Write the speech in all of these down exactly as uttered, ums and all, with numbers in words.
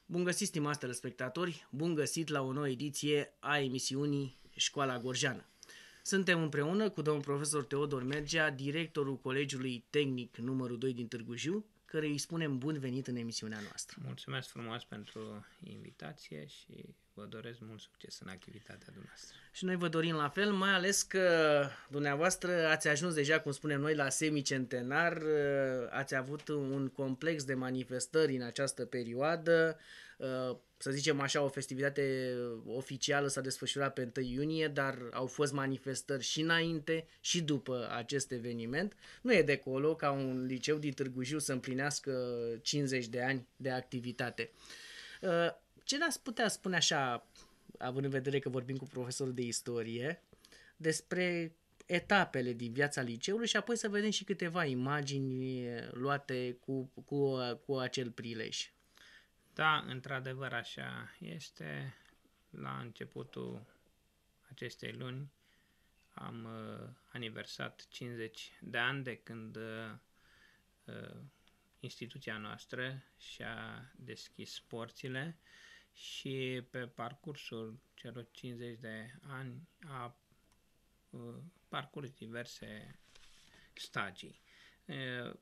Bun găsit, stimați telespectatori, bun găsit la o nouă ediție a emisiunii Școala Gorjeană. Suntem împreună cu domnul profesor Teodor Mergea, directorul Colegiului Tehnic numărul doi din Târgu Jiu, care îi spunem bun venit în emisiunea noastră. Mulțumesc frumos pentru invitație și vă doresc mult succes în activitatea dumneavoastră. Și noi vă dorim la fel, mai ales că dumneavoastră ați ajuns deja, cum spunem noi, la semicentenar, ați avut un complex de manifestări în această perioadă, să zicem așa, o festivitate oficială s-a desfășurat pe întâi iunie, dar au fost manifestări și înainte și după acest eveniment. Nu e de acolo ca un liceu din Târgu Jiu să împlinească cincizeci de ani de activitate. Ce ne-ați putea spune așa, având în vedere că vorbim cu profesorul de istorie, despre etapele din viața liceului și apoi să vedem și câteva imagini luate cu, cu, cu acel prilej. Da, într-adevăr așa este. La începutul acestei luni am uh, aniversat cincizeci de ani de când uh, uh, instituția noastră și-a deschis porțile și pe parcursul celor cincizeci de ani a uh, parcurs diverse stagii. Uh,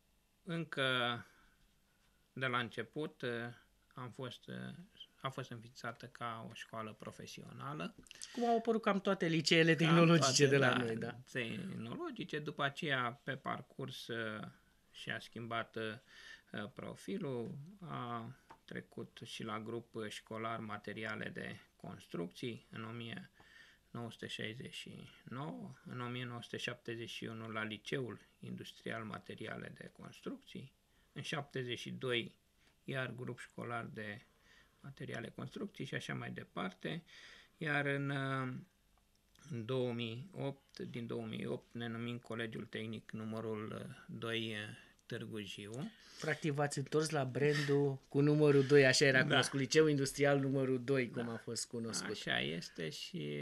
încă de la început am fost, a fost înființată ca o școală profesională. Cum au apărut cam toate liceele tehnologice toate, de la da, noi, da. Tehnologice, după aceea pe parcurs și-a schimbat profilul, a trecut și la grup școlar materiale de construcții în o mie nouă sute șaizeci și nouă, în o mie nouă sute șaptezeci și unu la Liceul Industrial Materiale de Construcții, în șaptezeci și doi iar grup școlar de materiale construcții și așa mai departe, iar în, în două mii opt, din două mii opt ne numim Colegiul Tehnic numărul doi Târgu Jiu. Practic v-ați întors la brandul cu numărul doi, așa era da. cunoscut, Liceul Industrial numărul doi, cum da. a fost cunoscut. Așa este și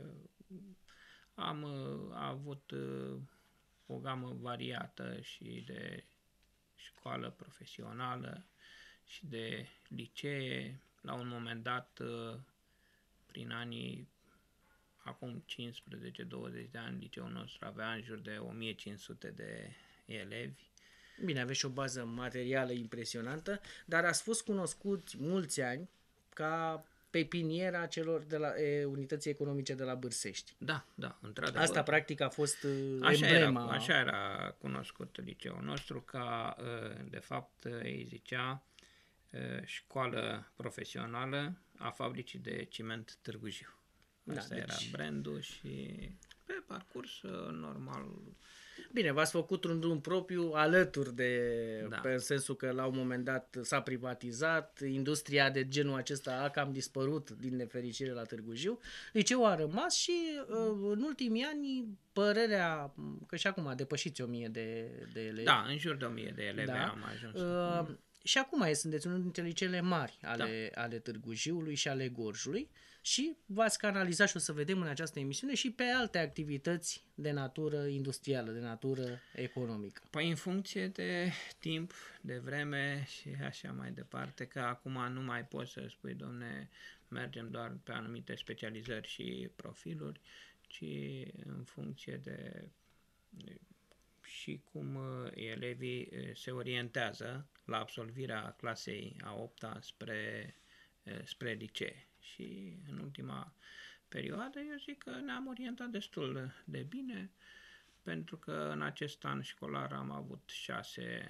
am a avut o gamă variată și de școală profesională și de licee. La un moment dat, prin anii, acum cincisprezece douăzeci de ani, liceul nostru avea în jur de o mie cinci sute de elevi. Bine, aveți și o bază materială impresionantă, dar ați fost cunoscuți mulți ani ca pepiniera celor de la e, unității economice de la Bârsești. Da, da, într-adevăr. Asta practic a fost așa emblema. Era, așa era cunoscut liceul nostru, ca de fapt îi zicea școală profesională a fabricii de ciment Târgu Jiu. Asta da, era deci... brandul și pe parcurs normal. Bine, v-ați făcut un drum propriu alături de, da. pe în sensul că la un moment dat s-a privatizat, industria de genul acesta a cam dispărut din nefericire la Târgu Jiu. Liceul a rămas și în ultimii ani părerea că și acum depășiți o mie de, de elevi. Da, în jur de o mie de elevi da. am ajuns. Uh, mm. Și acum sunteți unul dintre liceele mari ale, da. ale Târgu Jiului și ale Gorjului și v-ați canalizat și o să vedem în această emisiune și pe alte activități de natură industrială, de natură economică. Păi în funcție de timp, de vreme și așa mai departe, că acum nu mai poți să spui, domne, mergem doar pe anumite specializări și profiluri, ci în funcție de... de și cum elevii se orientează la absolvirea clasei a opta spre, spre licee. Și în ultima perioadă eu zic că ne-am orientat destul de bine, pentru că în acest an școlar am avut șase,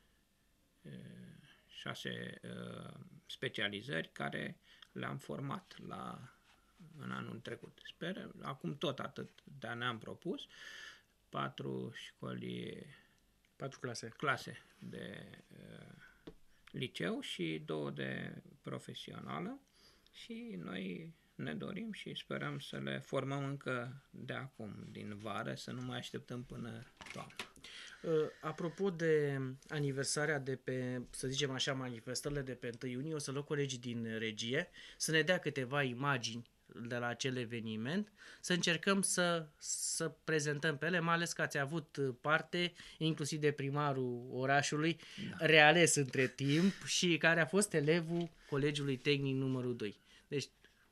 șase specializări care le-am format la, în anul trecut. Sper, acum tot atât de ne-am propus, patru școli, patru clase, clase de uh, liceu și două de profesională și noi ne dorim și sperăm să le formăm încă de acum, din vară, să nu mai așteptăm până toamnă. Uh, apropo de aniversarea de pe, să zicem așa, manifestările de pe întâi iunie, o să luăm colegii din regie să ne dea câteva imagini de la acel eveniment, să încercăm să, să prezentăm pe ele, mai ales că ați avut parte, inclusiv de primarul orașului, da. reales între timp și care a fost elevul Colegiului Tehnic numărul doi. Deci,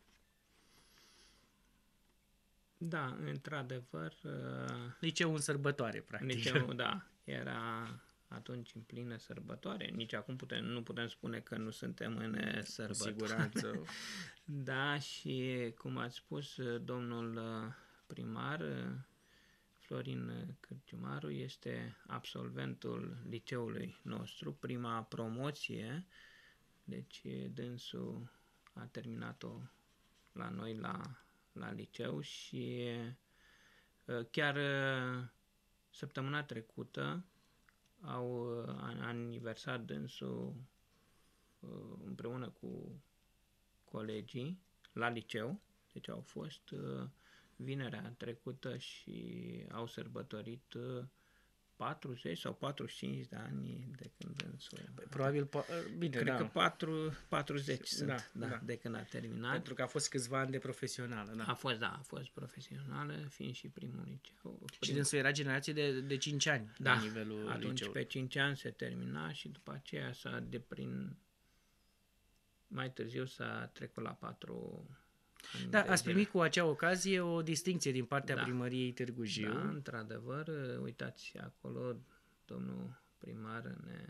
da, într-adevăr... Liceul în sărbătoare, practic. Liceul, da, era atunci în plină sărbătoare. Nici acum putem, nu putem spune că nu suntem în sărbătoare. Cu siguranță. Da, și cum ați spus, domnul primar, Florin Cârciumaru, este absolventul liceului nostru, prima promoție, deci dânsul a terminat-o la noi la, la liceu și chiar săptămâna trecută au aniversat dânsul împreună cu colegii la liceu, deci au fost vinerea trecută și au sărbătorit patruzeci sau patruzeci și cinci de ani de când dânsul... Probabil, bine, Cred da. că patru, patruzeci sunt, da, da, da. de când a terminat. Pentru că a fost câțiva ani de profesională, da. A fost, da, a fost profesională, fiind și primul liceu. Prim... Și dânsul era generație de, de cinci ani da, la nivelul atunci liceului. Pe cinci ani se termina și după aceea s-a de prin... mai târziu s-a trecut la patru ani. Da, ați primit cu acea ocazie o distincție din partea da. primăriei Târgu Jiu. Da, într-adevăr, uitați acolo, domnul primar ne...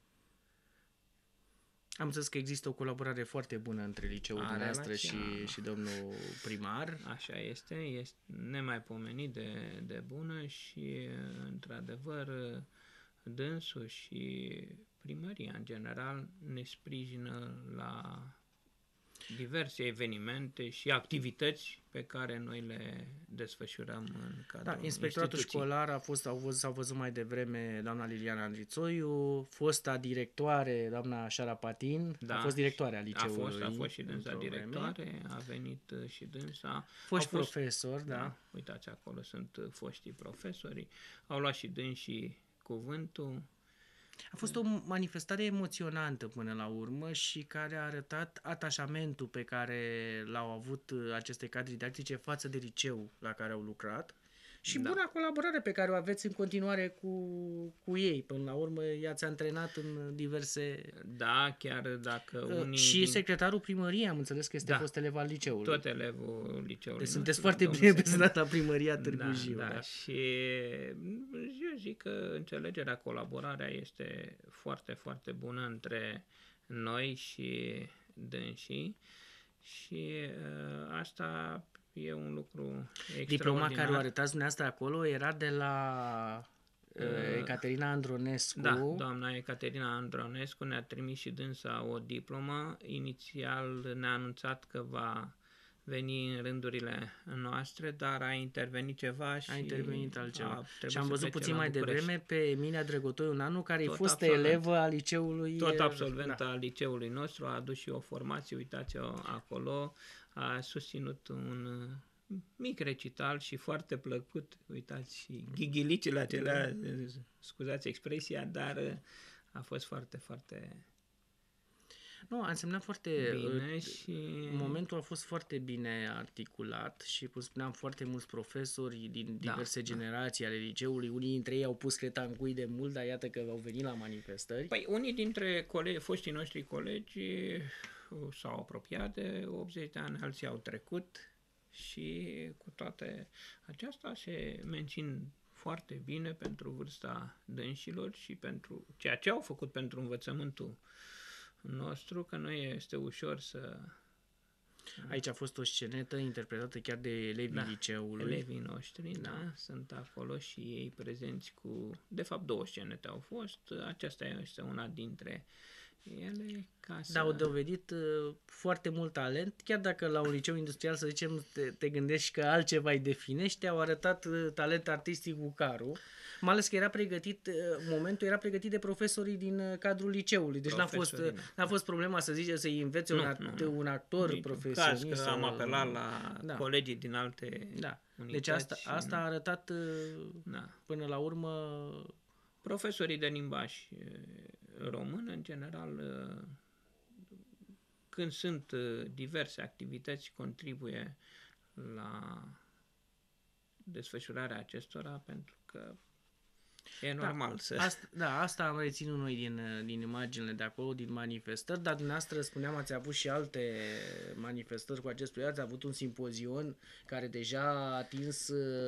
Am înțeles că există o colaborare foarte bună între liceul A, dumneavoastră relația... și, și domnul primar. Așa este, este nemaipomenit de, de bună și, într-adevăr, dânsul și primăria, în general, ne sprijină la diverse evenimente și activități pe care noi le desfășurăm în cadrul Da, inspectoratul instituției. școlar a fost, au văzut, s-au văzut mai devreme doamna Liliana Andrițoiu, fosta directoare, doamna Șarapatin, da, a fost directoarea liceului. A fost, a fost și dânsa directoare, a venit și dânsa. Foști fost, profesor, da. da. Uitați, acolo sunt foștii profesori, au luat și dânsii cuvântul. A fost o manifestare emoționantă până la urmă și care a arătat atașamentul pe care l-au avut aceste cadre didactice față de liceu la care au lucrat și da. buna colaborare pe care o aveți în continuare cu, cu ei. Până la urmă i-ați antrenat în diverse... Da, chiar dacă unii... Și din... secretarul primăriei, am înțeles că este da. fost elev al liceului. Tot elevul liceului. Deci sunteți foarte bine reprezentat la primăria Târgu Jiu. Da, da, da, și eu zic că înțelegerea, colaborarea este foarte, foarte bună între noi și dânsii și uh, asta e un lucru extraordinar. Diploma care o arătați dumneavoastră acolo era de la uh, Ecaterina Andronescu. Da, doamna Ecaterina Andronescu ne-a trimis și dânsa o diplomă. Inițial ne-a anunțat că va veni în rândurile noastre, dar a intervenit ceva și a intervenit altceva. Și am să văzut puțin mai București. devreme pe Emilia Drăgotoi un anul, care Tot a fost absolvent. elevă a liceului. Tot absolvent da. al liceului nostru, a adus și o formație, uitați-o acolo, a susținut un mic recital și foarte plăcut, uitați, și ghighilicile acelea, scuzați expresia, dar a fost foarte, foarte... Nu, a însemnat foarte bine și... Momentul a fost foarte bine articulat și, cum spuneam, foarte mulți profesori din diverse da, generații da. ale liceului. Unii dintre ei au pus creta în cui de mult, dar iată că au venit la manifestări. Păi, unii dintre colegi, foștii noștri colegi s-au apropiat de optzeci de ani, alții au trecut și cu toate acestea se mențin foarte bine pentru vârsta dânșilor și pentru ceea ce au făcut pentru învățământul nostru, că nu este ușor să... Aici a fost o scenetă interpretată chiar de elevii da, liceului. Elevii noștri, da. da, sunt acolo și ei prezenți cu... De fapt, două scenete au fost. Aceasta este una dintre ele. Ca să... Da, au dovedit uh, foarte mult talent, chiar dacă la un liceu industrial, să zicem, te, te gândești că altceva îi definește, au arătat uh, talent artistic cu carul. Mai ales că era pregătit, momentul era pregătit de profesorii din cadrul liceului. Deci n-a fost, n-a fost problema să zice să-i învețe nu, un, act, nu, un actor nici profesionist. Caz că am apelat la da. colegii din alte da. unități. Deci asta, asta a arătat da. până la urmă... Profesorii de limbaj român, în general, când sunt diverse activități, contribuie la desfășurarea acestora, pentru că e normal da, să... Asta, da, asta am reținut noi din, din imaginile de acolo, din manifestări, dar dumneavoastră, spuneam, ați avut și alte manifestări cu acest proiect, ați avut un simpozion care deja a atins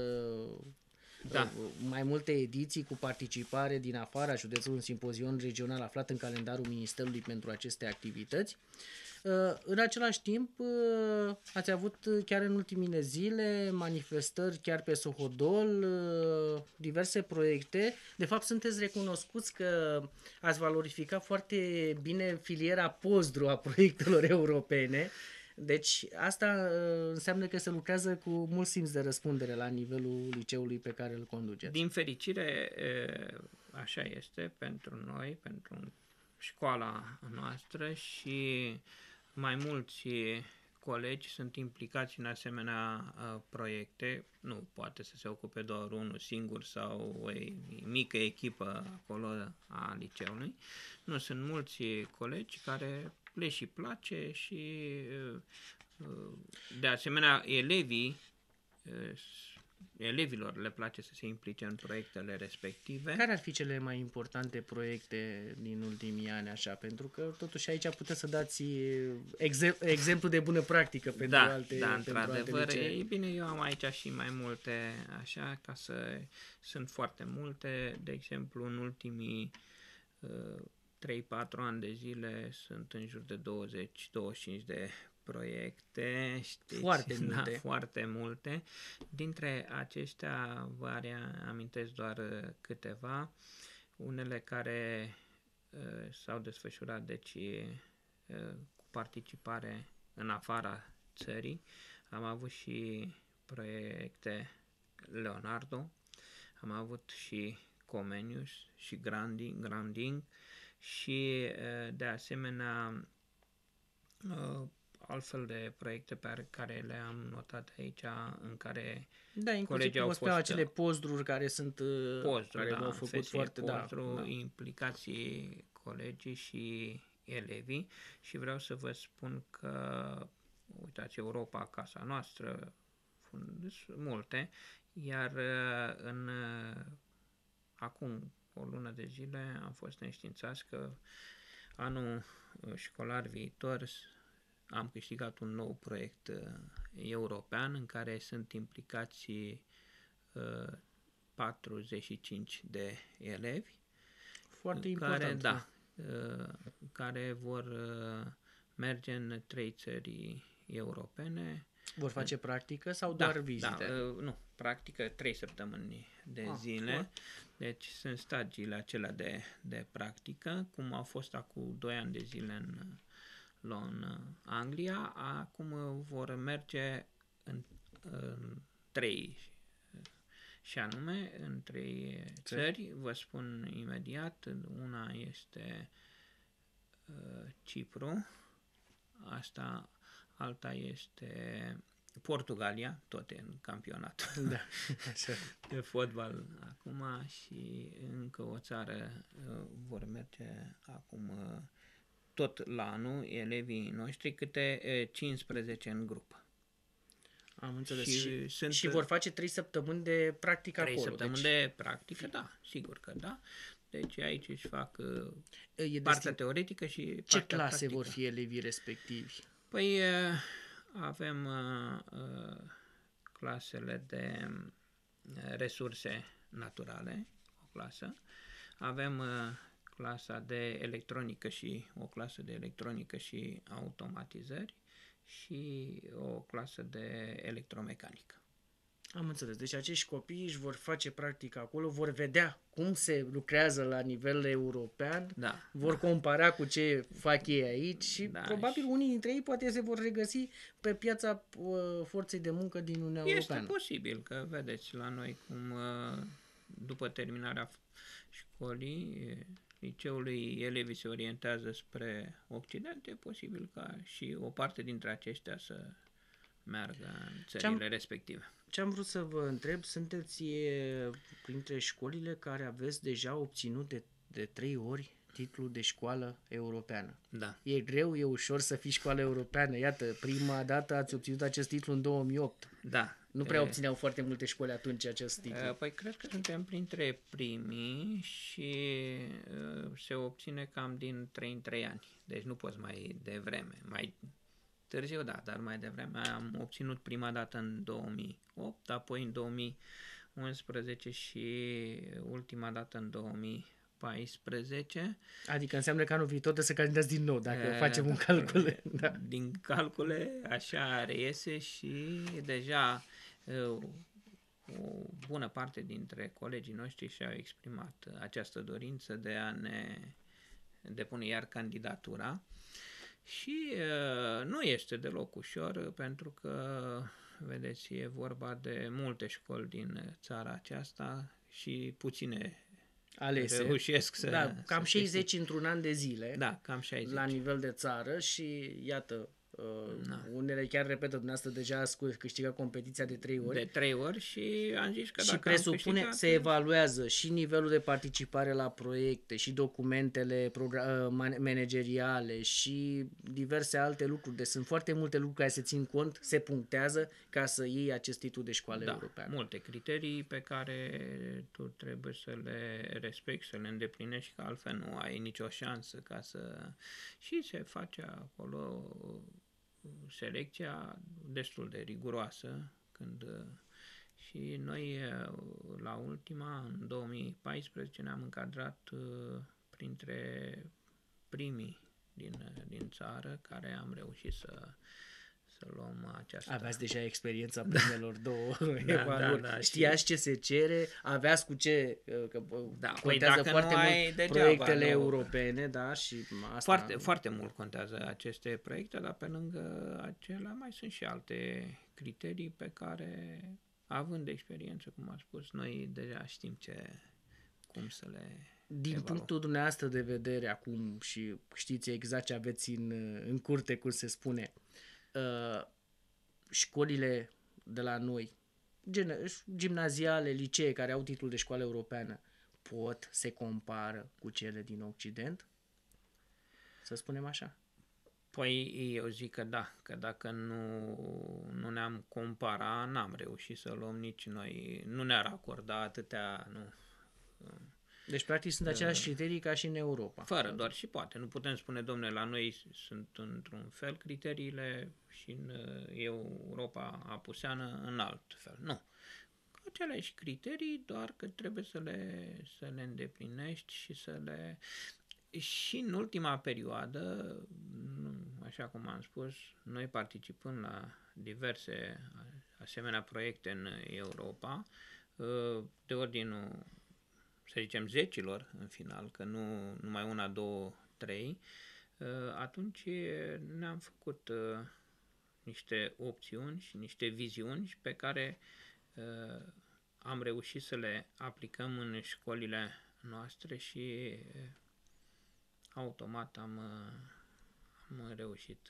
da. mai multe ediții cu participare din afara județului, un simpozion regional aflat în calendarul Ministerului pentru aceste activități. În același timp, ați avut chiar în ultimile zile manifestări chiar pe Sohodol, diverse proiecte. De fapt, sunteți recunoscuți că ați valorificat foarte bine filiera Pozdru a proiectelor europene. Deci asta înseamnă că se lucrează cu mult simț de răspundere la nivelul liceului pe care îl conduceți. Din fericire, așa este pentru noi, pentru școala noastră, și mai mulți colegi sunt implicați în asemenea uh, proiecte. Nu poate să se ocupe doar unul singur sau o mică echipă acolo a liceului. Nu, sunt mulți colegi care le și place și uh, de asemenea elevii uh, elevilor le place să se implice în proiectele respective. Care ar fi cele mai importante proiecte din ultimii ani, așa? Pentru că totuși aici puteți să dați exem- exemplu de bună practică pentru da, alte Da, pentru într-adevăr. Alte e bine, eu am aici și mai multe, așa, ca să... Sunt foarte multe. De exemplu, în ultimii uh, trei patru ani de zile sunt în jur de douăzeci douăzeci și cinci de proiecte, știți? Foarte da, multe. Foarte multe. Dintre aceștia vă amintesc doar câteva, unele care uh, s-au desfășurat, deci uh, cu participare în afara țării. Am avut și proiecte Leonardo, am avut și Comenius și Granding, Granding și uh, de asemenea uh, altfel de proiecte pe care le-am notat aici, în care da, inclusiv colegii au fost acele pozdruri care sunt pozdru, care da, v-au făcut foarte pozdru, da, da. implicații colegii și elevii, și vreau să vă spun că uitați, Europa, casa noastră, sunt multe, iar în acum o lună de zile am fost înștiințați că anul școlar viitor am câștigat un nou proiect uh, european în care sunt implicați uh, patruzeci și cinci de elevi. Foarte important. Care, da, uh, care vor uh, merge în trei țări europene. Vor face practică sau da, doar vizite? Da, uh, nu, practică trei săptămâni de ah, zile. Bun. Deci sunt stagiile acelea de, de practică, cum au fost acum doi ani de zile în în Anglia. Acum vor merge în, în trei, și anume în trei țări, vă spun imediat. Una este uh, Cipru, asta, alta este Portugalia, tot în campionatul da, așa. de fotbal acum, și încă o țară uh, vor merge acum uh, tot la anul, elevii noștri, câte cincisprezece în grup. Am înțeles. Și, și, sunt și vor face trei săptămâni de practică trei acolo. săptămâni deci... de practică, da, sigur că da. Deci aici își fac e partea destin... teoretică și Ce partea clase practică. vor fi elevii respectivi? Păi avem uh, uh, clasele de resurse naturale, o clasă. Avem uh, clasa de electronică și o clasă de electronică și automatizări și o clasă de electromecanică. Am înțeles. Deci acești copii își vor face practică acolo, vor vedea cum se lucrează la nivel european, da, vor da. compara cu ce fac ei aici și da, probabil și... unii dintre ei poate se vor regăsi pe piața uh, forței de muncă din Uniunea este Europeană. Este posibil, că vedeți la noi cum uh, după terminarea școlii liceului elevii se orientează spre Occident, e posibil ca și o parte dintre aceștia să meargă în țările Ce-am, respective. Ce am vrut să vă întreb, sunteți printre școlile care aveți deja obținut de, de trei ori Titlul de școală europeană. Da. E greu, e ușor să fii școală europeană. Iată, prima dată ați obținut acest titlu în două mii opt. Da. Nu prea obțineau foarte multe școli atunci acest titlu. Păi cred că suntem printre primii și se obține cam din trei în trei ani. Deci nu poți mai devreme. Mai târziu, da, dar mai devreme am obținut prima dată în două mii opt, apoi în două mii unsprezece și ultima dată în două mii paisprezece. Adică înseamnă că anul viitor trebuie să candidați din nou, dacă e, facem un calcul. Da. Din calcule, așa reiese și deja o bună parte dintre colegii noștri și-au exprimat această dorință de a ne depune iar candidatura. Și uh, nu este deloc ușor, pentru că, vedeți, e vorba de multe școli din țara aceasta și puține alese. Reușesc să... Da, cam să șaizeci într-un an de zile. Da, cam șaizeci. La nivel de țară și, iată, da. Unele chiar repetă, dumneavoastră deja ați câștigat competiția de trei ori. De trei ori și am zis că și dacă presupune, am câștigat, se evaluează și nivelul de participare la proiecte și documentele manageriale și diverse alte lucruri. Deci sunt foarte multe lucruri care se țin cont, se punctează ca să iei acest titlu de școală da, europeană. Multe criterii pe care tu trebuie să le respecti, să le îndeplinești, că altfel nu ai nicio șansă ca să... Și se face acolo selecția destul de riguroasă când și noi la ultima, în două mii paisprezece, ne-am încadrat printre primii din, din țară care am reușit să să luăm această... Aveați deja experiența primelor două da, evaluări. Da, da, știați ce se cere, aveați cu ce, că da, contează păi foarte mult degeaba, proiectele nu. europene, da, și asta... Foarte, foarte mult contează aceste proiecte, dar pe lângă acelea mai sunt și alte criterii pe care, având experiență, cum am spus, noi deja știm ce, cum să le... Din evaluăm. punctul dumneavoastră de vedere acum și știți exact ce aveți în, în curte, cum se spune, Uh, școlile de la noi, gen, gimnaziale, licee care au titlul de școală europeană, pot, se compară cu cele din Occident? Să spunem așa. Păi eu zic că da, că dacă nu, nu ne-am compara, n-am reușit să luăm nici noi, nu ne-ar acorda atâtea, nu... Deci, practic, sunt aceleași criterii ca și în Europa. Fără doar și poate. Nu putem spune, domne, la noi sunt într-un fel criteriile și în Europa apuseană în alt fel. Nu. Aceleași criterii, doar că trebuie să le, să le îndeplinești și să le... Și în ultima perioadă, așa cum am spus, noi participăm la diverse asemenea proiecte în Europa, de ordinul, să zicem, zecilor în final, că nu numai una, două, trei, atunci ne-am făcut niște opțiuni și niște viziuni pe care am reușit să le aplicăm în școlile noastre și automat am, am reușit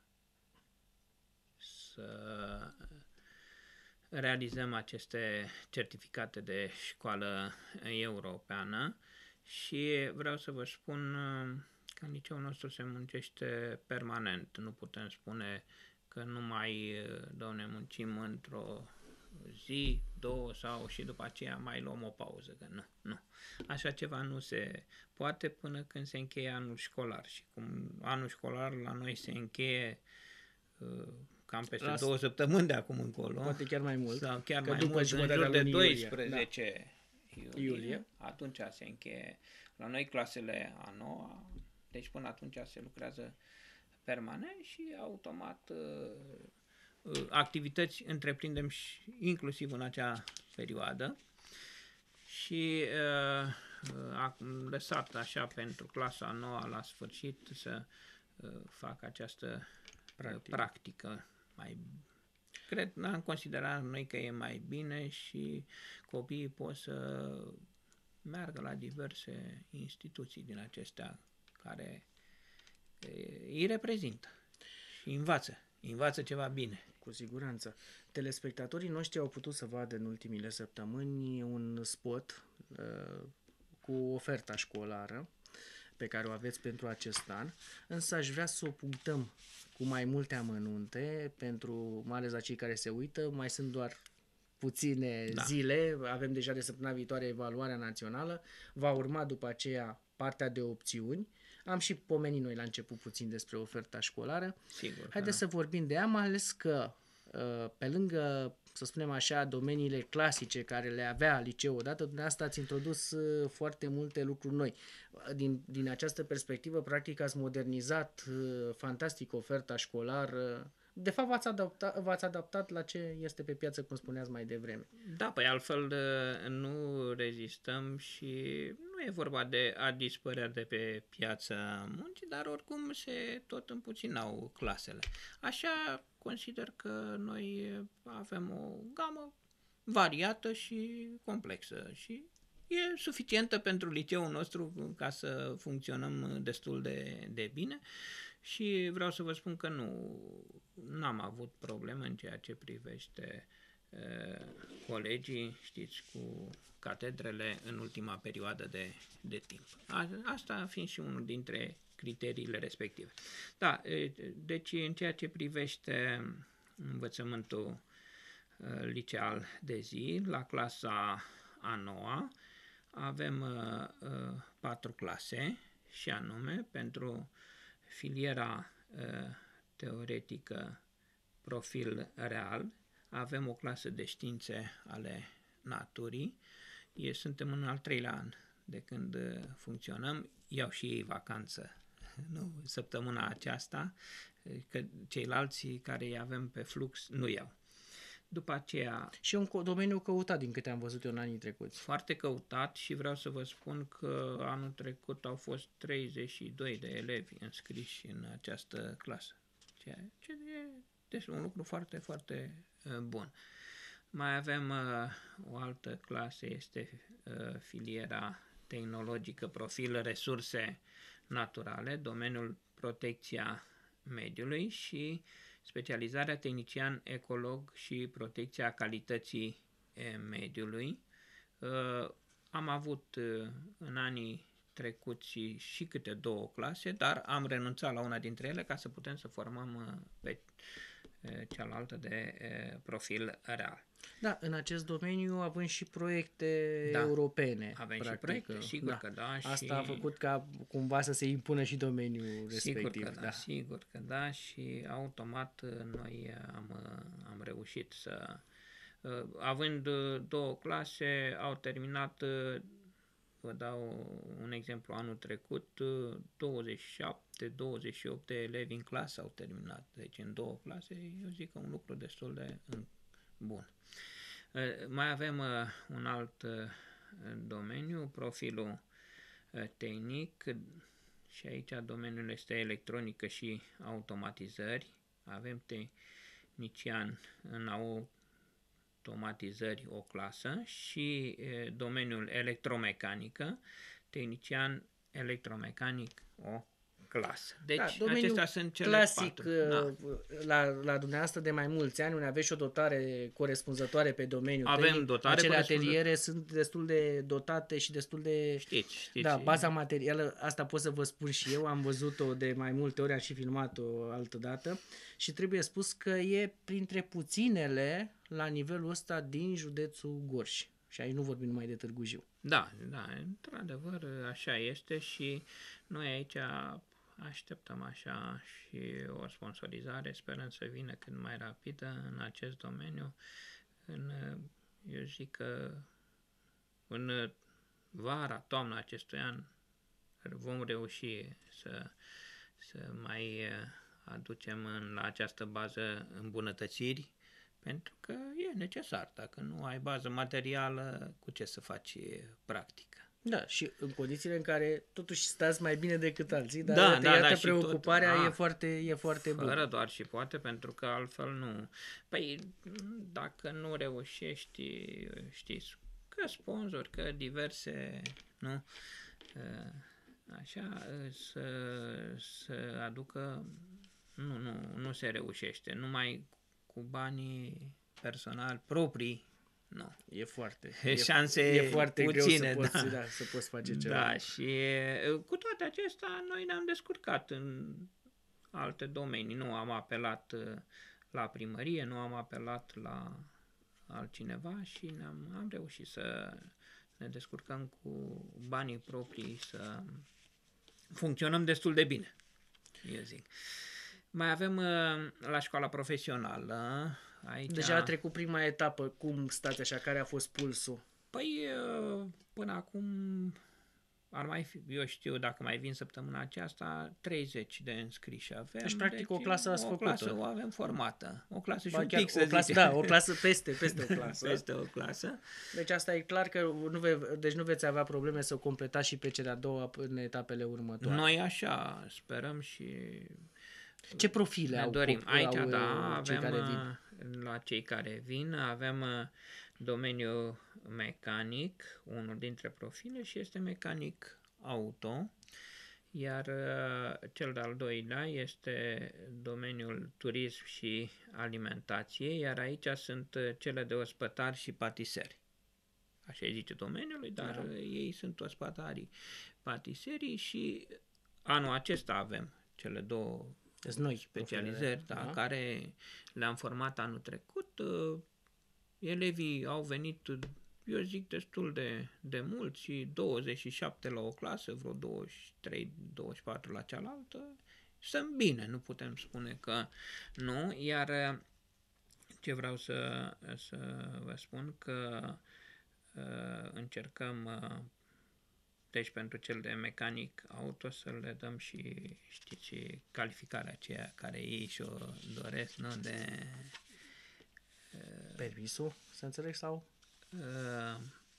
să realizăm aceste certificate de școală europeană și vreau să vă spun că în liceul nostru se muncește permanent. Nu putem spune că nu mai, doamne, muncim într-o zi, două sau și după aceea mai luăm o pauză, că nu, nu. Așa ceva nu se poate până când se încheie anul școlar și cum anul școlar la noi se încheie uh, cam peste Las... două săptămâni de acum încolo. Poate chiar mai mult. Sau chiar că mai după mult, în jur de doisprezece iulie, da. iulie, iulie, atunci se încheie la noi clasele a noua, deci până atunci se lucrează permanent și automat uh, activități întreprindem și inclusiv în acea perioadă și uh, am lăsat așa pentru clasa a noua la sfârșit să uh, fac această practică. practică mai cred, am considerat noi că e mai bine și copiii pot să meargă la diverse instituții din acestea care îi reprezintă și învață, învață ceva bine. Cu siguranță. Telespectatorii noștri au putut să vadă în ultimile săptămâni un spot uh, cu oferta școlară pe care o aveți pentru acest an, însă aș vrea să o punctăm cu mai multe amănunte pentru, mai ales la cei care se uită, mai sunt doar puține Da. zile, avem deja de săptămâna viitoare evaluarea națională, va urma după aceea partea de opțiuni. Am și pomenit noi la început puțin despre oferta școlară. Sigur. Haideți da. să vorbim de ea, mai ales că pe lângă, să spunem așa, domeniile clasice care le avea liceul odată, dumneavoastră ați introdus foarte multe lucruri noi. Din, din această perspectivă, practic, ați modernizat fantastic oferta școlară. De fapt, v-ați adaptat, v-ați adaptat la ce este pe piață, cum spuneați mai devreme. Da, păi altfel nu rezistăm și nu e vorba de a dispărea de pe piața muncii, dar oricum se tot împuținau clasele. Așa consider că noi avem o gamă variată și complexă și e suficientă pentru liceul nostru ca să funcționăm destul de, de bine. Și vreau să vă spun că nu n-am avut probleme în ceea ce privește uh, colegii, știți, cu catedrele în ultima perioadă de, de timp. A, asta fiind și unul dintre criteriile respective. Da, deci în ceea ce privește învățământul uh, liceal de zi, la clasa a noua avem uh, uh, patru clase și anume pentru filiera uh, teoretică profil real, avem o clasă de științe ale naturii. E, suntem în al treilea an de când uh, funcționăm, iau și ei vacanță nu, săptămâna aceasta, că ceilalți care îi avem pe flux nu iau. După aceea... Și un domeniu căutat, din câte am văzut eu în anii trecuți. Foarte căutat și vreau să vă spun că anul trecut au fost treizeci și doi de elevi înscriși în această clasă, ceea ce e deci un lucru foarte, foarte uh, bun. Mai avem uh, o altă clasă, este uh, filiera tehnologică, profil resurse naturale, domeniul protecția mediului și specializarea tehnician ecolog și protecția calității mediului. Am avut în anii trecuți și câte două clase, dar am renunțat la una dintre ele ca să putem să formăm pe cealaltă de profil real. Da, în acest domeniu avem și proiecte da, europene. Avem practic. și proiecte, sigur da. că da. Asta și... a făcut ca cumva să se impună și domeniul respectiv. Sigur că da, da, sigur că da și automat noi am, am reușit să... Având două clase, au terminat, vă dau un exemplu, anul trecut, douăzeci și șapte douăzeci și opt de elevi în clasă au terminat. Deci în două clase, eu zic că un lucru destul de bun. Mai avem un alt domeniu, profilul tehnic, și aici domeniul este electronică și automatizări. Avem tehnician în automatizări o clasă și domeniul electromecanică, tehnician electromecanic o clasă. Deci da, acestea sunt cele clasic patru. Da. La, la dumneavoastră de mai mulți ani, unde aveți și o dotare corespunzătoare pe domeniul Avem tehnic. dotare Acele ateliere sunt destul de dotate și destul de... Știți, știți. Da, baza materială, asta pot să vă spun și eu, am văzut-o de mai multe ori, am și filmat-o altă dată și trebuie spus că e printre puținele la nivelul ăsta din județul Gorj. Și aici nu vorbim numai de Târgu Jiu. Da, da, într-adevăr așa este și noi aici așteptăm așa și o sponsorizare, sperăm să vină cât mai rapidă în acest domeniu. În, eu zic că în vara, toamna acestui an vom reuși să, să mai aducem în, la această bază îmbunătățiri, pentru că e necesar. Dacă nu ai bază materială, cu ce să faci practică? Da, și în condițiile în care totuși stați mai bine decât alții, dar da, iată, da, iată da, preocuparea tot, e foarte, e foarte bună. Fără doar și poate, pentru că altfel nu. Păi, dacă nu reușești, știți, că sponsori, că diverse, nu, așa, să, să aducă, nu, nu, nu se reușește. Numai cu banii personali proprii nu. E foarte, Șanse e, e foarte puține, greu să poți, da. da, să poți face ceva. Da, și cu toate acestea noi ne-am descurcat în alte domenii. Nu am apelat la primărie, nu am apelat la altcineva și ne-am, am reușit să ne descurcăm cu banii proprii, să funcționăm destul de bine, eu zic. Mai avem la școala profesională, aici... Deja a trecut prima etapă, cum stați așa, care a fost pulsul? Păi, până acum, ar mai fi, eu știu, dacă mai vin săptămâna aceasta, treizeci de înscriși avem. Deci, practic, deci, o clasă ați o făcută. O clasă o avem formată. O clasă și ba, un chiar, pic, să o clasă, zice. Da, o clasă peste, peste o clasă. Peste o clasă. Deci asta e clar că nu, ve, deci nu veți avea probleme să o completați și pe cea de-a doua în etapele următoare. Noi așa sperăm și... Ce profile ne au, dorim. Aici, au da, cei avem, care vin? La cei care vin, avem domeniul mecanic, unul dintre profile, și este mecanic auto, iar cel de-al doilea este domeniul turism și alimentație, iar aici sunt cele de ospătari și patiseri. Așa îi zice domeniului, dar da. Ei sunt ospătarii, patiserii, și anul acesta avem cele două noi specializări, da, da, care le-am format anul trecut. Elevii au venit, eu zic, destul de, de mulți, douăzeci și șapte la o clasă, vreo douăzeci și trei douăzeci și patru la cealaltă. Sunt bine, nu putem spune că nu, iar ce vreau să, să vă spun, că uh, încercăm, uh, deci pentru cel de mecanic auto, să le dăm și, știți, calificarea aceea care ei și-o doresc, nu, de... Uh, permisul, să înțeleg, sau? Uh,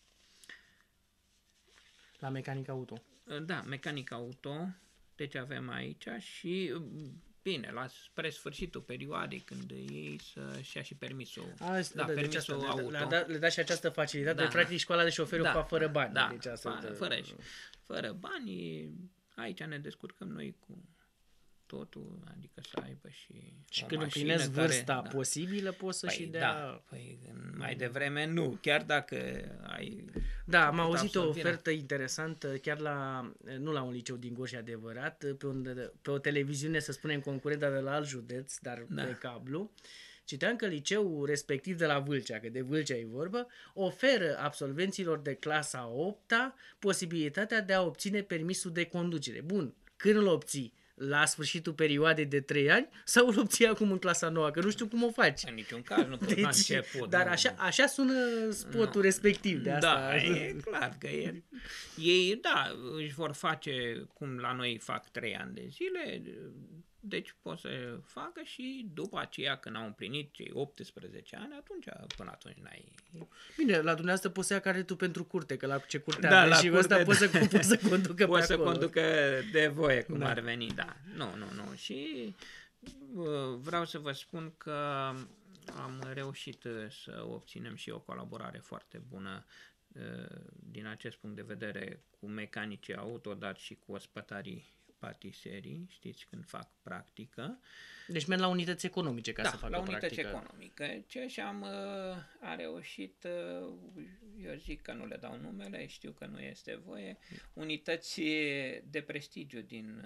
la mecanic auto. Uh, da, mecanic auto, deci avem aici și... Bine, la spre sfârșitul perioadei, când ei să-și ia și permisul, A, da, da, permisul deci auto. Le, le, le da și această facilitate, da, practic școala de șoferi da, o fac fără bani. Da, deci asta fără, fără, fără bani, aici ne descurcăm noi cu totul, adică să aibă și Și o când mașină împlinesc vârsta care, posibilă, da, poți să păi, și dea... Da, păi mai devreme nu, chiar dacă ai... Da, am auzit o ofertă interesantă, chiar la, nu la un liceu din Gorj, adevărat, pe, un, pe o televiziune, să spunem, concurentă de la alt județ, dar da, pe cablu. Citeam că liceul respectiv de la Vâlcea, că de Vâlcea e vorba, oferă absolvenților de clasa a opta posibilitatea de a obține permisul de conducere. Bun, când îl obții? La sfârșitul perioadei de trei ani sau îl obții acum în clasa nouă? Că nu știu cum o faci. În niciun caz nu poți, deci, la început. Dar nu, așa, așa sună spotul no. respectiv de asta. Da, e clar că e. Ei, da, își vor face cum la noi fac trei ani de zile, deci pot să facă și după aceea, când au împlinit cei optsprezece ani, atunci, până atunci n-ai... Bine, la dumneavoastră poți să ia caretul pentru curte, că la ce curte da, avea și curte, ăsta da. poți să, poți să conducă poți pe să acolo. conducă de voie, cum da. ar veni, da. Nu, nu, nu. Și vreau să vă spun că am reușit să obținem și o colaborare foarte bună din acest punct de vedere cu mecanicii auto, dar și cu ospătarii patiserii, știți, când fac practică. Deci merg la unități economice ca da, să facă la unități practică. economice. Ce și-am a reușit, eu zic că nu le dau numele, știu că nu este voie, unități de prestigiu din,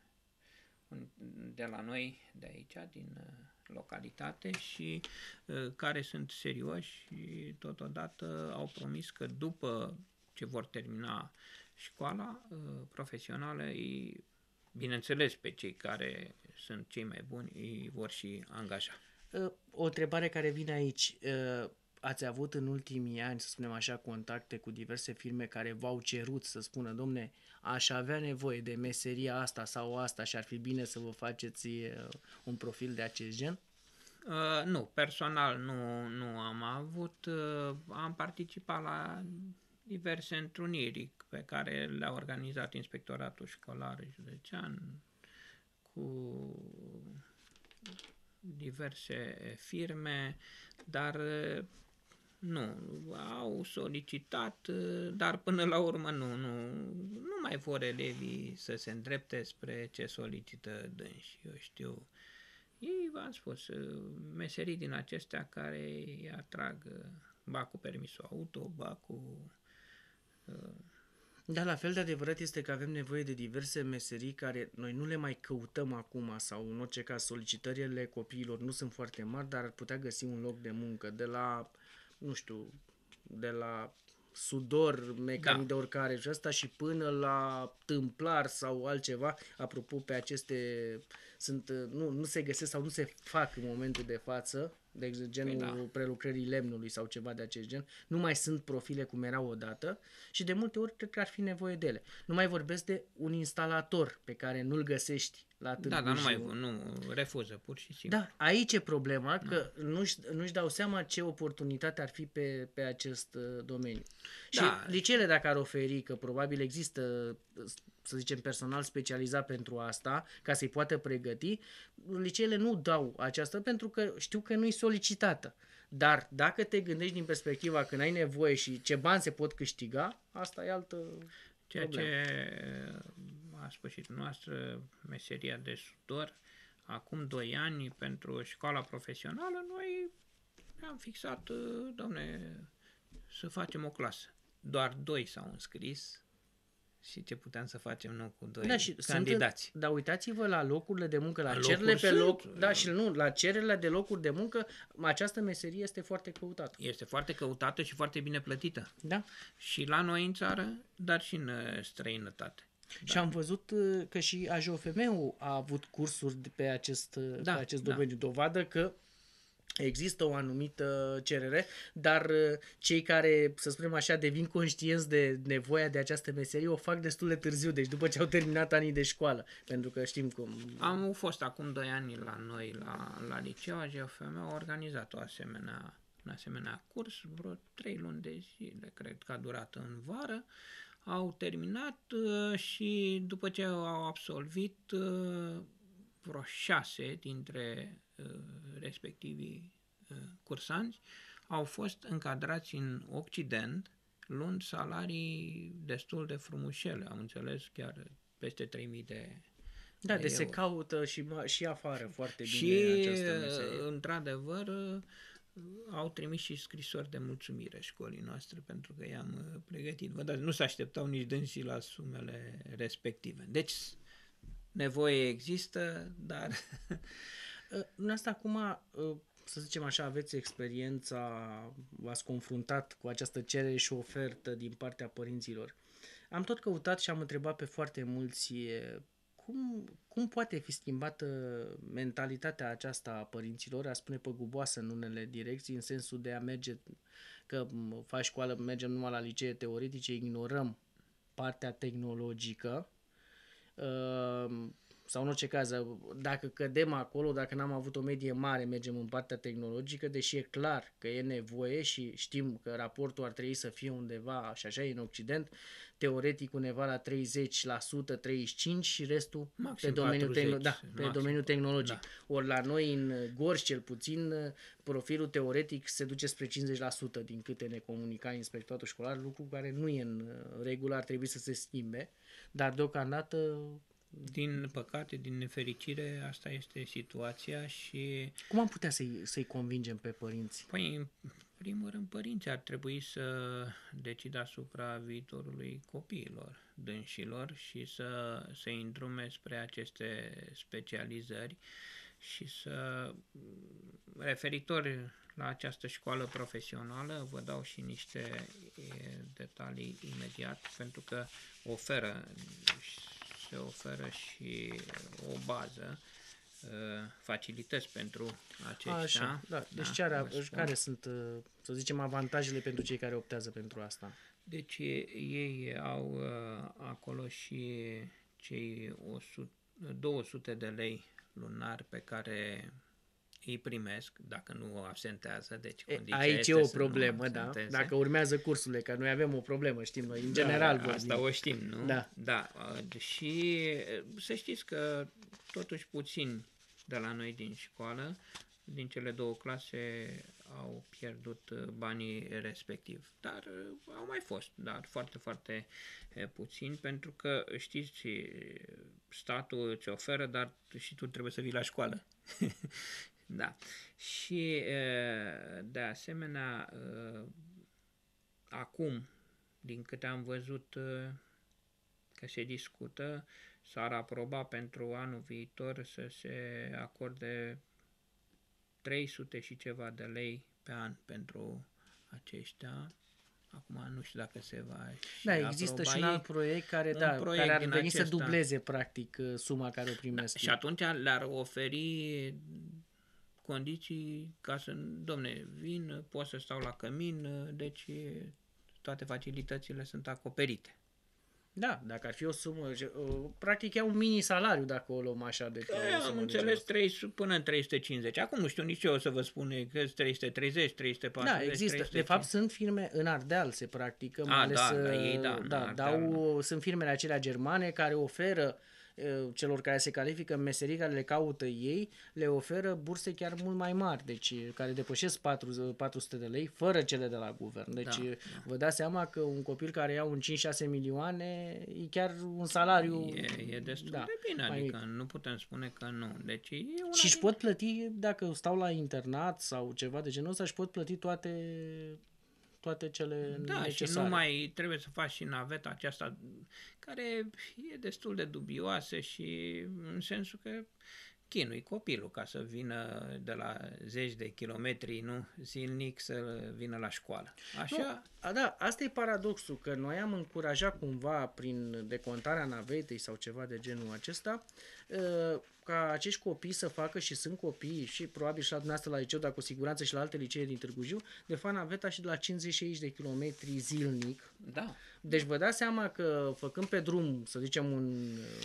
de la noi, de aici, din localitate, și care sunt serioși și totodată au promis că după ce vor termina școala profesională, ei, bineînțeles, pe cei care sunt cei mai buni, îi vor și angaja. O întrebare care vine aici. Ați avut în ultimii ani, să spunem așa, contacte cu diverse firme care v-au cerut să spună, domne, aș avea nevoie de meseria asta sau asta și ar fi bine să vă faceți un profil de acest gen? Uh, nu, personal nu, nu am avut. Uh, am participat la diverse întruniri pe care le-a organizat Inspectoratul Școlar Județean cu diverse firme, dar nu, au solicitat, dar până la urmă nu, nu, nu mai vor elevii să se îndrepte spre ce solicită dânsi. Eu știu, ei, v-am spus, meserii din acestea care îi atrag ba cu permisul auto, ba cu... Uh, Da, la fel de adevărat este că avem nevoie de diverse meserii care noi nu le mai căutăm acum sau în orice caz solicitările copiilor nu sunt foarte mari, dar ar putea găsi un loc de muncă de la, nu știu, de la sudor, mecanic da. de oricare și asta și până la tâmplar sau altceva. Apropo, pe aceste sunt, nu, nu se găsesc sau nu se fac în momentul de față, de exemplu, genul Păi da. prelucrării lemnului sau ceva de acest gen. Nu mai sunt profile cum erau odată și de multe ori cred că ar fi nevoie de ele. Nu mai vorbesc de un instalator pe care nu-l găsești la Târgu Da, dar nu mai Jiu. nu, refuză, pur și simplu. Da, aici e problema, că nu-și, nu-și dau seama ce oportunitate ar fi pe, pe acest uh, domeniu. Da. Și liceele, dacă ar oferi, că probabil există, să zicem, personal specializat pentru asta, ca să-i poată pregăti, liceele nu dau aceasta pentru că știu că nu-i solicitată. Dar dacă te gândești din perspectiva când ai nevoie și ce bani se pot câștiga, asta e altă Ceea problemă. ce a spus noastră, meseria de sudor, acum doi ani pentru școala profesională, noi am fixat, domne, să facem o clasă. Doar doi s-au înscris și ce puteam să facem noi cu doi Da, și candidați. Sunt, dar uitați-vă la locurile de muncă, la La cererile pe locuri loc, sunt, da, și nu, la cererile de locuri de muncă, această meserie este foarte căutată. Este foarte căutată și foarte bine plătită. Da. Și la noi în țară, dar și în străinătate. Da. Și am văzut că și A J O F M-ul a avut cursuri pe acest, da, pe acest da. domeniu. Dovadă că există o anumită cerere, dar cei care, să spunem așa, devin conștienți de nevoia de această meserie o fac destul de târziu, deci după ce au terminat anii de școală, pentru că știm cum... Am fost acum doi ani la noi, la, la liceu, A J F M a organizat o asemenea, un asemenea curs, vreo trei luni de zile, cred că a durat în vară, au terminat uh, și după ce au absolvit uh, vreo șase dintre uh, respectivii uh, cursanți au fost încadrați în Occident, luând salarii destul de frumușele, am înțeles, chiar peste trei mii de Da, de deci se euro. caută și, și afară foarte bine Și, această meserie. într-adevăr, au trimis și scrisori de mulțumire școlii noastre pentru că i-am pregătit. Vă dați, nu se așteptau nici dânsii la sumele respective. Deci, nevoie există, dar... În asta acum, să zicem așa, aveți experiența, v-ați confruntat cu această cerere și ofertă din partea părinților. Am tot căutat și am întrebat pe foarte mulți cum, cum poate fi schimbată mentalitatea aceasta a părinților, a spune păguboasă în unele direcții, în sensul de a merge, că faci școală, mergem numai la licee teoretice, ignorăm partea tehnologică, sau în orice caz, dacă cădem acolo, dacă n-am avut o medie mare, mergem în partea tehnologică, deși e clar că e nevoie și știm că raportul ar trebui să fie undeva, și așa e în Occident, teoretic undeva la treizeci la sută, treizeci și cinci la sută și restul maxim pe domeniul, patruzeci, tehno- da, pe maxim, domeniul tehnologic. Da. Ori la noi, în Gorj cel puțin, profilul teoretic se duce spre cincizeci la sută din câte ne comunica inspectoratul școlar, lucru care nu e în regulă, ar trebui să se schimbe, dar deocamdată... Din păcate, din nefericire, asta este situația și... Cum am putea să-i, să-i convingem pe părinți? Păi, în primul rând, părinții ar trebui să decidă asupra viitorului copiilor, dânșilor și să se îndrume spre aceste specializări și să, referitor la această școală profesională, vă dau și niște detalii imediat, pentru că oferă se oferă și o bază, facilități pentru aceștia. Așa, da. Deci da, ce are, care care sunt, să zicem, avantajele pentru cei care optează pentru asta? Deci ei au acolo și cei o sută, două sute de lei lunar pe care îi primesc dacă nu absentează, deci condiția aici este e o să problemă, nu da, dacă urmează cursurile, că noi avem o problemă, știm noi, în da, general vorbim. asta o știm, nu? Da. Da, și să știți că totuși puțini de la noi din școală, din cele două clase au pierdut banii respectiv, dar au mai fost, dar foarte, foarte puțin, pentru că știți, statul îți oferă, dar și tu trebuie să vii la școală. Da. Și de asemenea, acum, din câte am văzut că se discută, s-ar aproba pentru anul viitor să se acorde trei sute și ceva de lei pe an pentru aceștia. Acum nu știu dacă se va și Da, există și un alt proiect care, da, proiect care ar veni acesta să dubleze practic suma care o primesc. Da, și atunci le-ar oferi condiții ca să, domne, vin, pot să stau la cămin, deci toate facilitățile sunt acoperite. Da, dacă ar fi o sumă, practic e un mini-salariu dacă o luăm așa. De am înțeles trei sute până în trei sute cincizeci. Acum nu știu nici eu o să vă spune că trei sute treizeci, trei sute patruzeci, da, există. trei sute cincizeci. De fapt sunt firme în Ardeal se practică. Mai A, ales, da, da, ei, da, da dau, sunt firmele acelea germane care oferă celor care se califică în meserii care le caută ei, le oferă burse chiar mult mai mari, deci care depășesc patru sute de lei, fără cele de la guvern. Deci da, da. Vă dați seama că un copil care ia un cinci șase milioane e chiar un salariu... E, e destul da, de bine, adică mic. Nu putem spune că nu. Deci e una și își pot plăti, dacă stau la internat sau ceva de genul ăsta, își pot plăti toate... toate cele da, necesare. Și nu mai trebuie să faci și naveta aceasta care e destul de dubioasă și în sensul că chinui copilul ca să vină de la zeci de kilometri, nu, zilnic să vină la școală. Așa? Nu, da, asta e paradoxul, că noi am încurajat cumva prin decontarea navetei sau ceva de genul acesta ca acești copii să facă, și sunt copii și probabil și la dumneavoastră la liceu, dar cu siguranță și la alte licee din Târgu Jiu, de fapt naveta și de la cincizeci șaizeci de kilometri zilnic. Da. Deci vă dați seama că făcând pe drum, să zicem un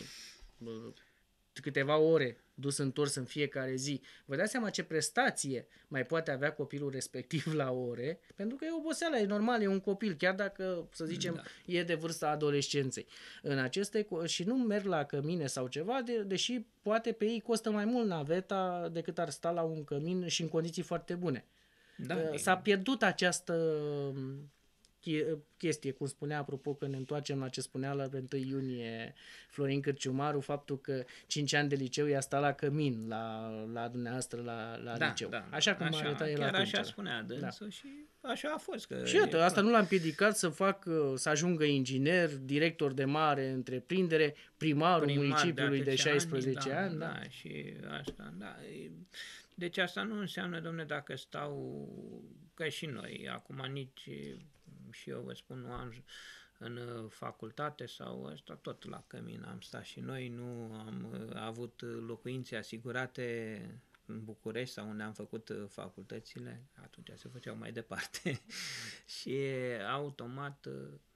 câteva ore dus întors în fiecare zi, vă dați seama ce prestație mai poate avea copilul respectiv la ore, pentru că e oboseală, e normal, e un copil, chiar dacă, să zicem, da. e de vârsta adolescenței. În aceste, și nu merg la cămine sau ceva, de, deși poate pe ei costă mai mult naveta decât ar sta la un cămin și în condiții foarte bune. Da, S-a pierdut această chestie, cum spunea, apropo că ne întoarcem la ce spunea la întâi iunie Florin Cârciumaru, faptul că cinci ani de liceu i-a stat la cămin la, la dumneavoastră la, la da, liceu. Da, așa cum așa, arăta el chiar atunci. Așa spunea dânsul, da. Și așa a fost. Că și iată, asta nu l-a împiedicat să fac, să ajungă inginer, director de mare întreprindere, primarul Primar municipiului de, de șaisprezece ani. ani da, da, da, și asta, da. Deci asta nu înseamnă, domne, dacă stau, că și noi, acum nici... și eu vă spun, nu am în facultate sau ăsta, tot la cămin am stat și noi, nu am avut locuințe asigurate în București sau unde am făcut facultățile, atunci se făceau mai departe și automat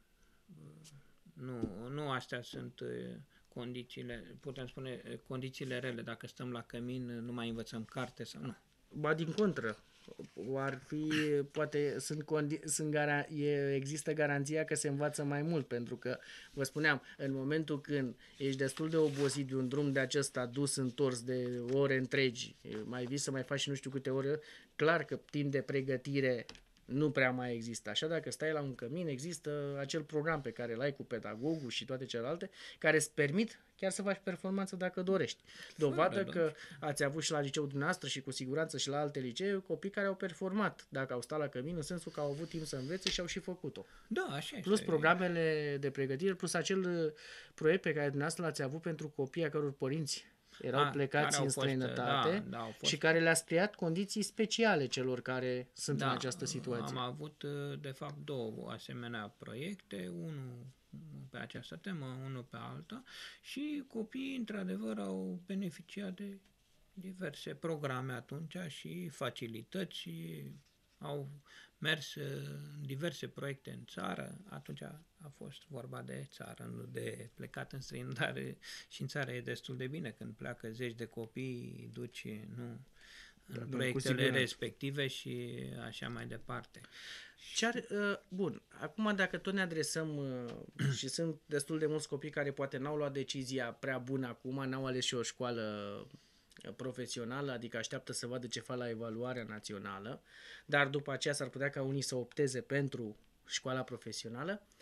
nu, nu astea sunt condițiile, putem spune condițiile rele, dacă stăm la cămin nu mai învățăm carte sau nu. Ba din contră. Ar fi, poate sunt, condi- sunt gara- e, există garanția că se învață mai mult, pentru că, vă spuneam, în momentul când ești destul de obosit de un drum de acesta dus întors de ore întregi, mai vii să mai faci și nu știu câte ore, clar că timp de pregătire nu prea mai există. Așa, dacă stai la un cămin, există acel program pe care l-ai cu pedagogul și toate celelalte, care îți permit chiar să faci performanță dacă dorești. Dovadă că ați avut și la liceul dumneavoastră și cu siguranță și la alte licee copii care au performat dacă au stat la cămin, în sensul că au avut timp să învețe și au și făcut-o. Da, așa plus este. Programele de pregătire, plus acel proiect pe care dumneavoastră l-ați avut pentru copii a căror părinți erau A, plecați în străinătate fost, da, da, și care le-ați creat condiții speciale celor care sunt da, în această situație. Am avut, de fapt, două asemenea proiecte, unul pe această temă, unul pe alta, și copiii, într-adevăr, au beneficiat de diverse programe atunci și facilități și au mers în diverse proiecte în țară. Atunci a fost vorba de țară, nu de plecat în străinătate, și în țară e destul de bine când pleacă zeci de copii, duci, nu, în da, proiectele respective și așa mai departe. Ce-ar, uh, bun, acum dacă tot ne adresăm uh, și sunt destul de mulți copii care poate n-au luat decizia prea bună acum, n-au ales și o școală profesională, adică așteaptă să vadă ce fac la evaluarea națională, dar după aceea s-ar putea ca unii să opteze pentru școala profesională.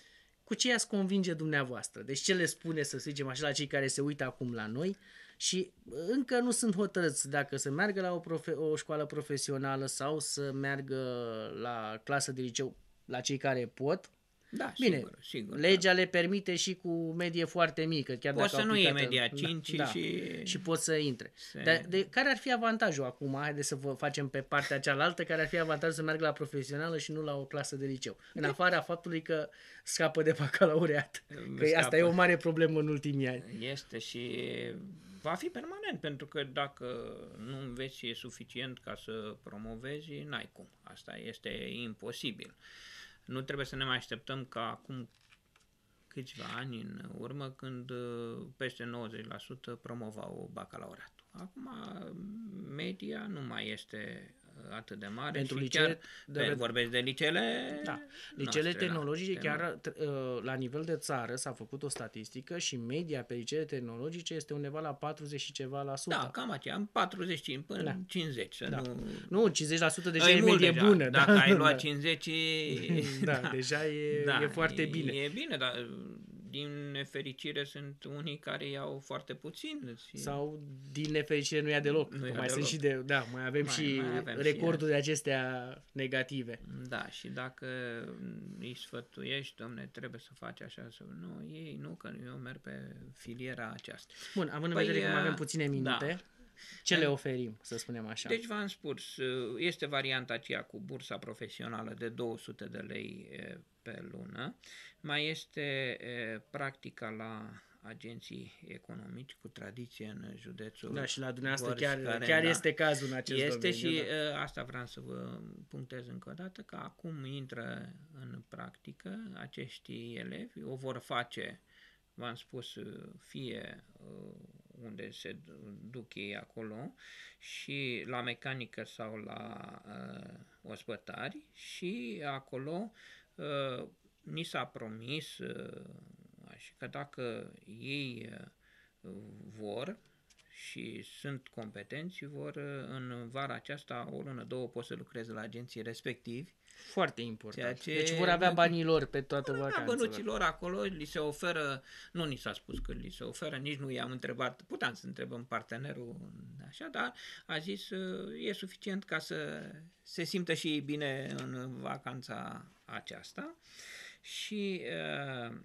cu ce i-ați convinge dumneavoastră? Deci ce le spune, să zicem așa, la cei care se uită acum la noi și încă nu sunt hotărâți dacă să meargă la o, profe- o școală profesională sau să meargă la clasă de liceu, la cei care pot? Da, Bine, sigur, sigur, legea da. le permite și cu medie foarte mică. Chiar poți dacă să nu iei aplicată, media cinci da, și... și poți să intre. Se... Dar de, care ar fi avantajul acum? Haideți să vă facem pe partea cealaltă. Care ar fi avantajul să meargă la profesională și nu la o clasă de liceu? În de... afara faptului că scapă de bacalaureat. Că scapă. Asta e o mare problemă în ultimii ani. Este și va fi permanent, pentru că dacă nu înveți suficient ca să promovezi, n-ai cum. Asta este imposibil. Nu trebuie să ne mai așteptăm ca acum câțiva ani în urmă, când peste nouăzeci la sută promovau bacalaureatul. Acum media nu mai este atât de mare. Pentru și licee, chiar de, vorbesc de liceele da. Liceele tehnologice, la, chiar la nivel de țară s-a făcut o statistică și media pe liceele tehnologice este undeva la patruzeci și ceva la sută. Da, cam aceea, am patruzeci și cinci până da. cincizeci. Să da. nu... nu, cincizeci la sută deja e medie deja. bună. Dacă da. ai luat cincizeci... da, da, deja e, da, e foarte e, bine. E bine, dar din nefericire sunt unii care iau foarte puțin. Și... Sau din nefericire nu ia deloc. Nu ia mai deloc. Sunt și de, da, mai avem mai, și mai avem recorduri de acestea negative. Da, și dacă îi sfătuiești, domne, trebuie să faci așa, să nu, ei nu, că eu merg pe filiera aceasta. Bun, având în păi, vedere că mai avem puține minute, da. ce le oferim, să spunem așa? Deci v-am spus, este varianta aceea cu bursa profesională de două sute de lei pe lună, mai este practica la agenții economici cu tradiție în județul Da, și la dumneavoastră Gorj, chiar, care, chiar da, este cazul în acest este domeniu. Și da. asta vreau să vă punctez încă o dată, că acum intră în practică acești elevi, o vor face, v-am spus, fie unde se duc ei acolo, și la mecanică sau la uh, ospătari, și acolo uh, ni s-a promis uh, că dacă ei uh, vor și sunt competenți, vor în vara aceasta, o lună, două, pot să lucreze la agenții respectivi. Foarte important. Ce... Deci vor avea banii lor pe toată vacanța. Bănuții lor acolo, li se oferă, nu ni s-a spus că li se oferă, nici nu i-am întrebat, puteam să întrebăm partenerul, așa, dar a zis e suficient ca să se simtă și ei bine în vacanța aceasta. Și uh,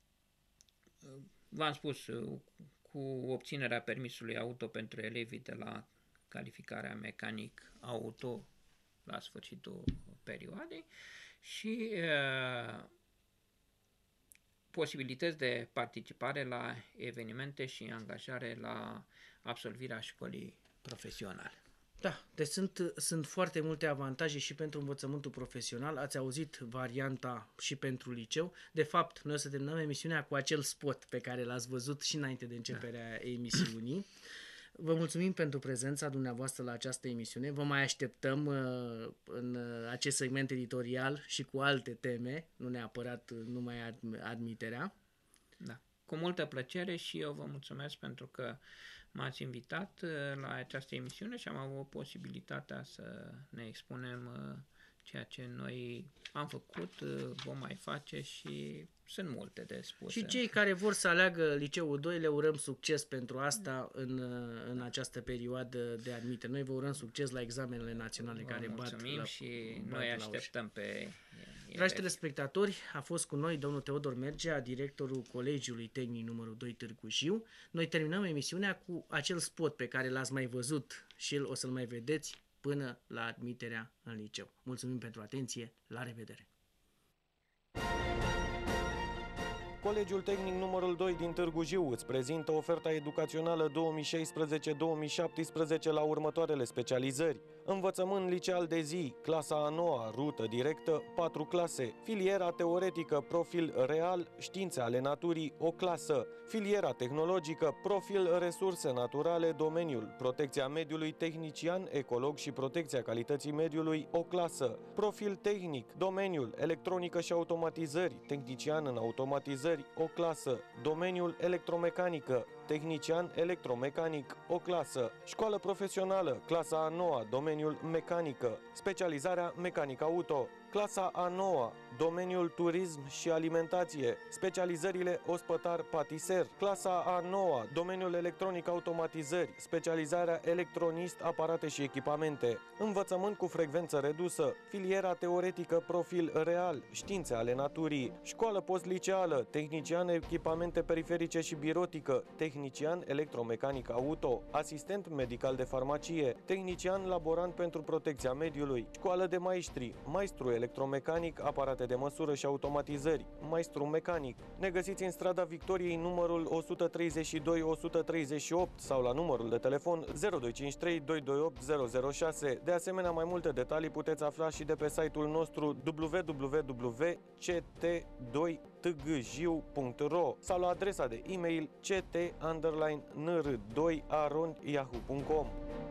v-am spus, cu obținerea permisului auto pentru elevii de la calificarea mecanic auto la sfârșitul perioadei și uh, posibilități de participare la evenimente și angajare la absolvirea școlii profesionale. Da, deci sunt, sunt foarte multe avantaje și pentru învățământul profesional. Ați auzit varianta și pentru liceu. De fapt, noi o să terminăm emisiunea cu acel spot pe care l-ați văzut și înainte de începerea da. emisiunii. Vă mulțumim pentru prezența dumneavoastră la această emisiune. Vă mai așteptăm uh, în uh, acest segment editorial și cu alte teme, nu neapărat uh, numai ad- admiterea. Da, cu multă plăcere și eu vă mulțumesc pentru că m-ați invitat uh, la această emisiune și am avut posibilitatea să ne expunem uh, ceea ce noi am făcut, uh, vom mai face și sunt multe de spus. Și cei care vor să aleagă liceul doi le urăm succes pentru asta în, în această perioadă de admitere. Noi vă urăm succes la examenele naționale vă care bat la, și bat noi așteptăm pe... Dragi telespectatori, a fost cu noi domnul Teodor Mergea, directorul Colegiului Tehnic numărul doi Târgu Jiu. Noi terminăm emisiunea cu acel spot pe care l-ați mai văzut și îl o să-l mai vedeți până la admiterea în liceu. Mulțumim pentru atenție, la revedere! Colegiul Tehnic numărul doi din Târgu Jiu îți prezintă oferta educațională două mii șaisprezece două mii șaptesprezece la următoarele specializări: învățământ liceal de zi, clasa a noua, rută directă, patru clase, filiera teoretică, profil real, științe ale naturii, o clasă, filiera tehnologică, profil resurse naturale, domeniul protecția mediului, tehnician, ecolog și protecția calității mediului, o clasă, profil tehnic, domeniul electronică și automatizări, tehnician în automatizări, o clasă, domeniul electromecanică, tehnician electromecanic, o clasă. Școală profesională, clasa a noua, domeniul mecanică, specializarea mecanic auto. Clasa a noua, domeniul turism și alimentație, specializările ospătar-patiser. Clasa a noua, domeniul electronic automatizări, specializarea electronist, aparate și echipamente. Învățământ cu frecvență redusă, filiera teoretică profil real, științe ale naturii, școală postliceală, tehnician echipamente periferice și birotică, tehnician electromecanic auto, asistent medical de farmacie, tehnician laborant pentru protecția mediului, școală de maestri, maestru electromecanic, aparate de măsură și automatizări, maestru mecanic. Ne găsiți în strada Victoriei numărul o sută treizeci și doi o sută treizeci și opt sau la numărul de telefon zero doi cinci trei doi doi opt zero zero șase. De asemenea, mai multe detalii puteți afla și de pe site-ul nostru w w w punct c t doi t g j i u punct r o sau la adresa de e-mail c t underline n r doi arond yahoo punct com.